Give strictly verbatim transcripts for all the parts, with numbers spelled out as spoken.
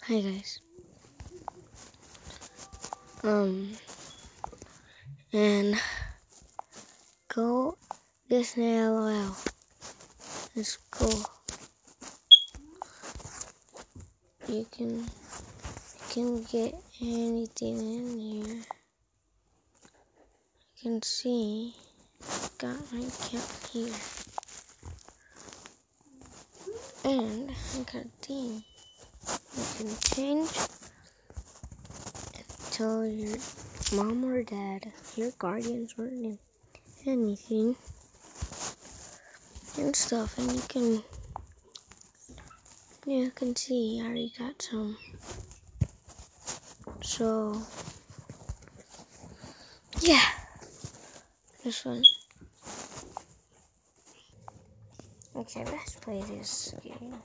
Hi guys. Um and go Disney LOL. It's cool. You can you can get anything in here. You can see got my account here. And I got a theme. You can change and tell your mom or dad, your guardians or anything and stuff, and you can you can see I already got some. So yeah, this one. Okay, let's play this game.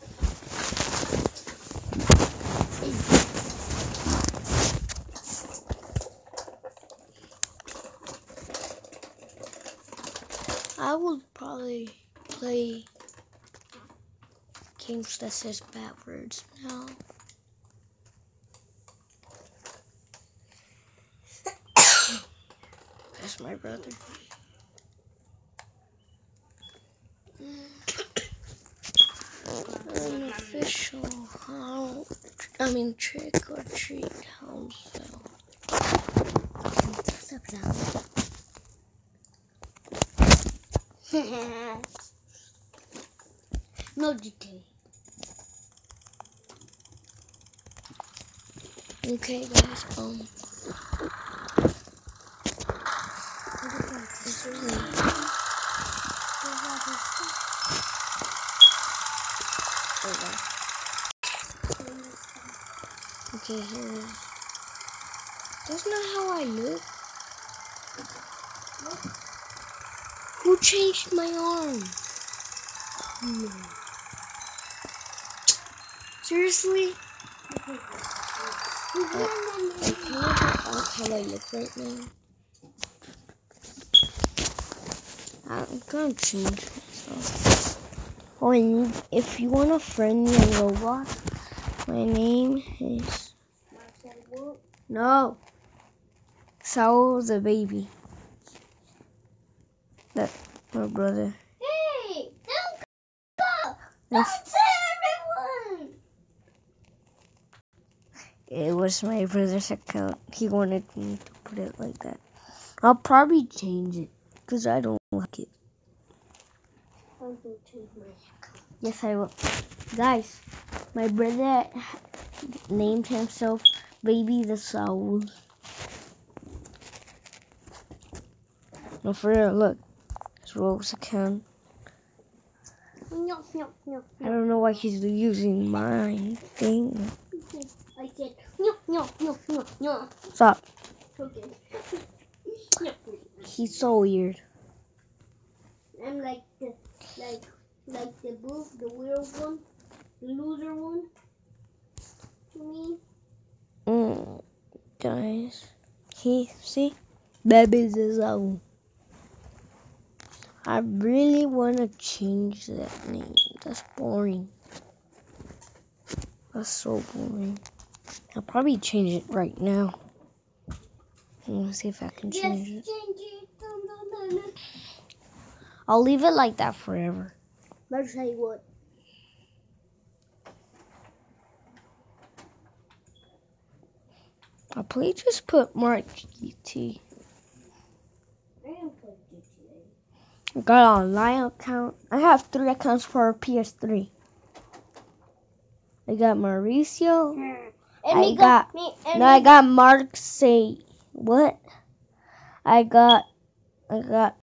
I will probably play games that says bad words now. That's my brother. Unofficial how I mean trick or treat house sale. No detail. Okay guys, um this is me. Okay, here it is. That's not how I look. Who changed my arm? No. Seriously? Uh, I can't out how I look right now. I'm gonna change myself. Oh, and if you want to friend me on Roblox, my name is no Saul the baby. That my brother. Hey, don't go! Don't tell everyone! It was my brother's account. He wanted me to put it like that. I'll probably change it because I don't like it. I'll go change my account. Yes, I will. Guys, my brother named himself Baby the Saul. No, for real, look. It's Roblox account. No, no, no, I don't know why he's using my thing. I said no, no, no, no, no. Stop. Okay. No. He's so weird. I'm like the like like the blue, the weird one, the loser one. You mean? Mm, guys, he see, Baby the Saul. I really want to change that name. That's boring. That's so boring. I'll probably change it right now. Let's see if I can change Yes, it. change it. Dun, dun, dun, dun. I'll leave it like that forever. But say what? I'll probably just put Mark G T. I didn't put G T A. I got an online account. I have three accounts for P S three. I got Mauricio. And I me got, me, and no, me I got Mark say what? I got, I got